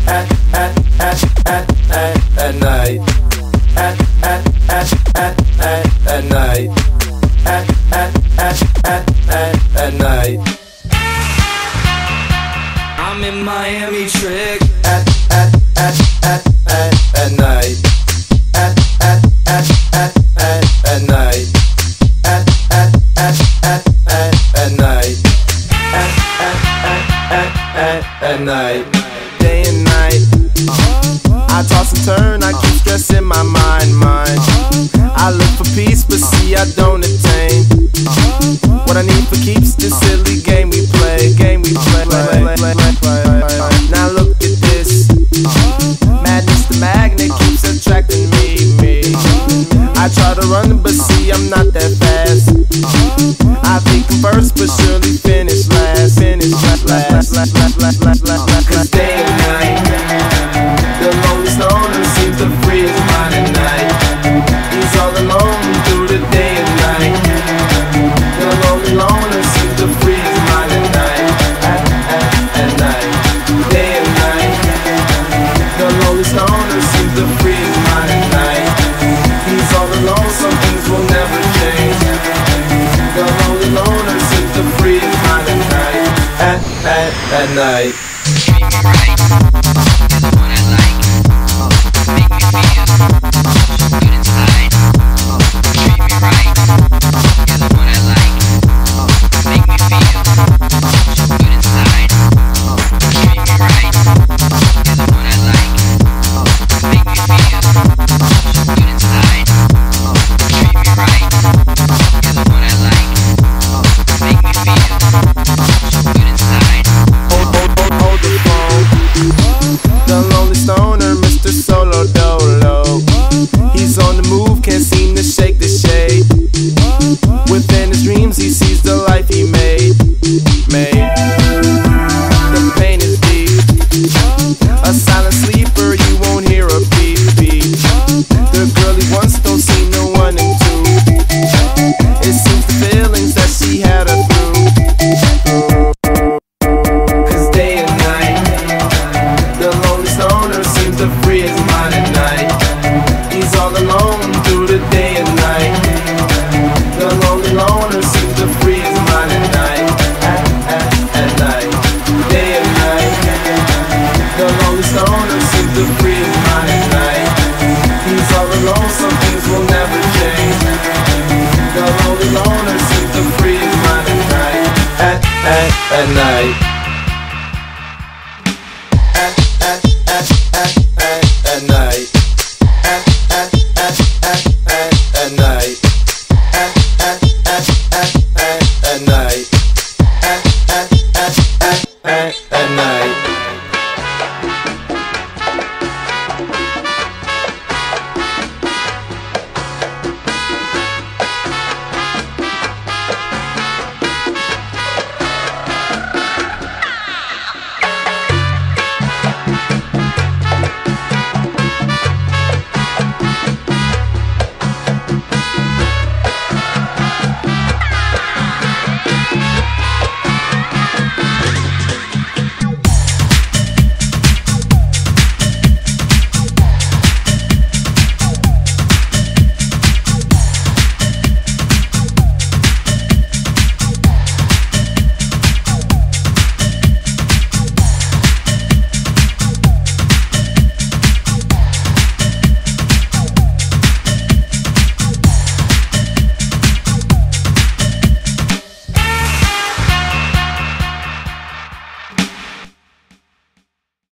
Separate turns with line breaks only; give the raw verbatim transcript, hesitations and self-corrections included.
at at at at at at night. At at at at at at night. At at at at at at night.
I'm in Miami trick.
At at at at at at night. At at at at at at night. At at at at at at night. At at at at at at night. Day and night. I toss and turn, I keep stressing my mind, mind. I look for peace, but see I don't attain. What I need for keeps this silly game we play, game we play. Now look at this. Madness, the magnet keeps attracting me, me. I try to run, but see I'm not that fast. I think I'm first, but surely finish last, finish last, last, last, last, last, last, last. Cause day and night, the lonely stoner seems to free his mind at night. He's all alone through the day and night. The lonely loner seems to free his mind at night. At, at, at night, day and night. The lonely stoner seems to free his mind at night. He's all alone, some things will never change. The lonely loner seems to free his mind at night. At, at, at night.
Treat me right, you're the one I like. Make me feel so good inside. Treat me right, you're the one I like. Make me feel so good inside. Treat me right, you're the one I like. Make me feel so good inside. Treat me right, you're the one I like. Make me feel so good inside.
Hold, hold, hold, hold the phone. The lonely stoner, Mister Solo Dolo. He's on the move, can't seem to shake the shade. Within his dreams, he sees the life he made. Made. The pain is deep. A silent sleeper, you won't hear a beep beep. The girl he wants don't see no one in two. It seems the feelings that she had her through. Cause day and night, the lonely stoner seems to free his mind at night. He's all alone through the day and night. The lonely loner seems to free his mind at night. At, at, at night, day and night. The lonely stoner seems to free his mind at night. He's all alone, some things will never change. The lonely loner seems to free his mind at night. At, at, at night. At, at, at, at,